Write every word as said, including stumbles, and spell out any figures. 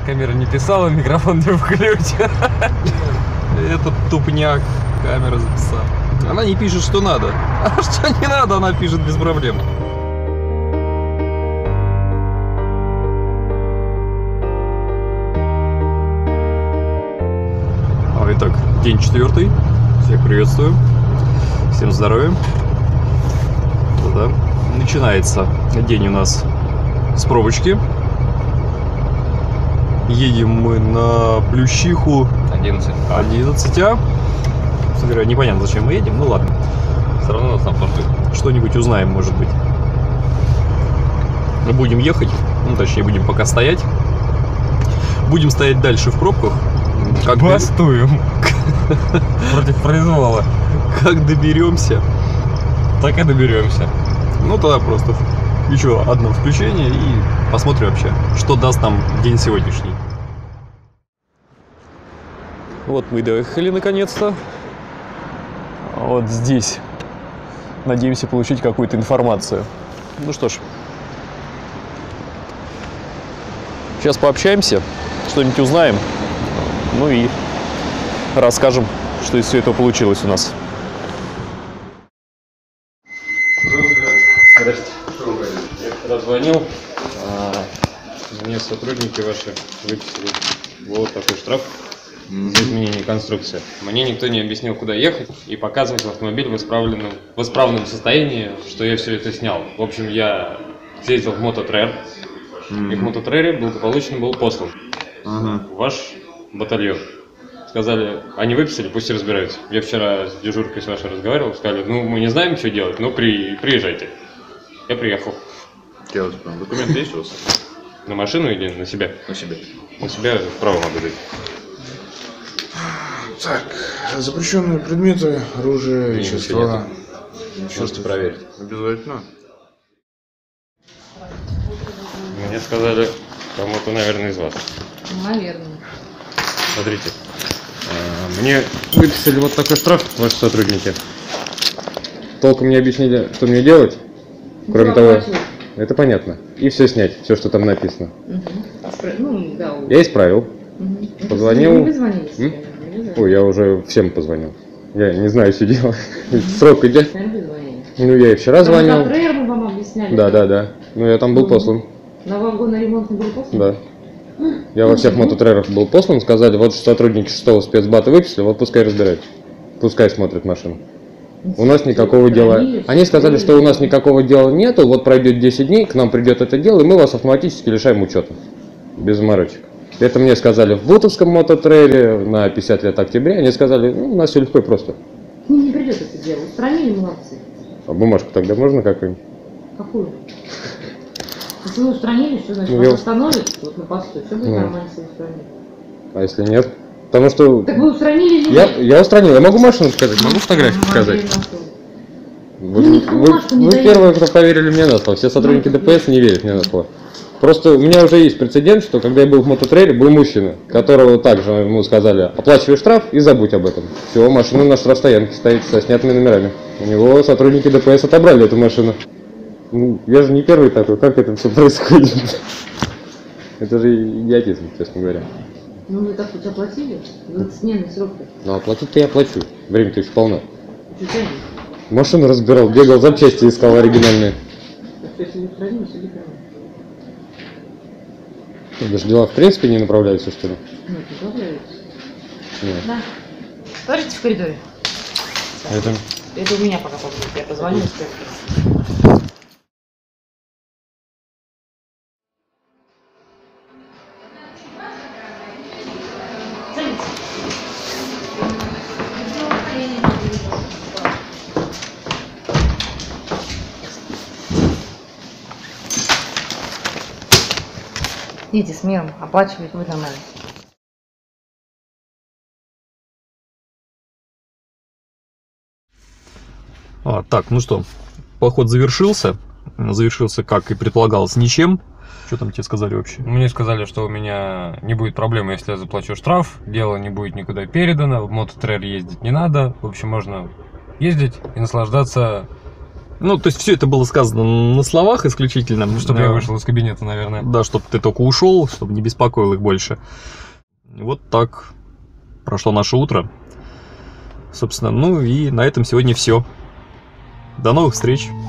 камера не писала, микрофон не включен. Это тупняк. Камера записала. Она не пишет, что надо. А что не надо, она пишет без проблем. Итак, день четвертый. Всех приветствую. Всем здоровья. Да, начинается день у нас с пробочки. Едем мы на Плющиху одиннадцать. одиннадцать А. Собираю, непонятно, зачем мы едем, ну ладно. Все равно нас там пошли. Что-нибудь узнаем, может быть. Мы будем ехать, ну точнее будем пока стоять. Будем стоять дальше в пробках. Как бастуем против произвола. Как доберемся, так и доберемся. Ну тогда просто еще одно включение и посмотрим вообще, что даст нам день сегодняшний. Вот мы и доехали наконец-то. Вот здесь. Надеемся получить какую-то информацию. Ну что ж. Сейчас пообщаемся, что-нибудь узнаем. Ну и расскажем, что из всего этого получилось у нас. Здрасте. Я когда звонил, а, мне сотрудники ваши выписали вот такой штраф за изменение конструкции. Мне никто не объяснил, куда ехать и показывать автомобиль в исправленном, в исправном состоянии, что я все это снял. В общем, я съездил в Мототрер, mm-hmm. и в Мототрере благополучно был послан mm-hmm. ваш батальон. Сказали, они выписали, пусть разбираются. Я вчера с дежуркой с вашей разговаривал, сказали, ну мы не знаем, что делать, ну при, приезжайте. Я приехал. Документы есть у вас? На машину или на себя? На себя. На себя право надо дать. Так, запрещенные предметы, оружие, вещества. Можете проверить. Обязательно. Мне сказали, кому-то, наверное, из вас. Наверное. Смотрите, мне выписали вот такой штраф, ваши сотрудники. Толком не объяснили, что мне делать. Кроме того, это понятно. И все снять, все, что там написано. Угу. Ну, да. Я исправил. Угу. Позвонил. Вы звонили? Ой, я уже всем позвонил. Я не знаю, что делать. Срок идет. Ну, я и вчера звонил. Мы вам объясняли. Да, да, да. Ну, я там был послан. На вагон на ремонт не был послан? Да. Я во всех мототрерах был послан, сказали, вот сотрудники шестого спецбата выписали, вот пускай разбирают. Пускай смотрят машину. У нас никакого дела. Они сказали, что у нас никакого дела нету, вот пройдет десять дней, к нам придет это дело, и мы вас автоматически лишаем учета. Без заморочек. Это мне сказали в Бутовском мототрейле на пятьдесят лет октября. Они сказали, ну, у нас все легко и просто. Ну, не придет это дело. Устранили, молодцы. А бумажку тогда можно какую-нибудь? Какую? Если вы устранили, что значит? Ну, Вас я... остановят вот на посту, все будет ну. нормально, если устранили. А если нет? Потому что... Так вы устранили или я, нет? я устранил. Я могу машину показать? Могу фотографию показать? Вы, ну, вы, вы первые, кто поверили мне на слово. Все сотрудники ДПС не верят мне на слово. Просто у меня уже есть прецедент, что когда я был в мототрейле, был мужчина, которого также ему сказали, оплачивай штраф и забудь об этом. Все, машина на штрафстоянке стоит со снятыми номерами. У него сотрудники ДПС отобрали эту машину. Ну, я же не первый такой, как это все происходит? Это же идиотизм, честно говоря. Ну вы так хоть оплатили? двадцатидневный срок-то. Ну оплатить-то я оплачу, время-то еще полно. Чуть-чуть. Машину разбирал, бегал, запчасти искал оригинальные. Если не устранили, все правильно. Даже дела в принципе не направляются, что ли? Нет, не направляются. Нет. Да. Подождите в коридоре. Это... Это у меня пока побудет. Я позвоню и скажу. Идите с миром, оплачивать будет нормально. А, так, ну что, поход завершился. Завершился, как и предполагалось, ничем. Что там тебе сказали вообще? Мне сказали, что у меня не будет проблемы, если я заплачу штраф. Дело не будет никуда передано. В мототрер ездить не надо. В общем, можно ездить и наслаждаться Ну, то есть все это было сказано на словах исключительно. Чтобы Да. я вышел из кабинета, наверное. Да, чтобы ты только ушел, чтобы не беспокоил их больше. Вот так прошло наше утро. Собственно, ну и на этом сегодня все. До новых встреч.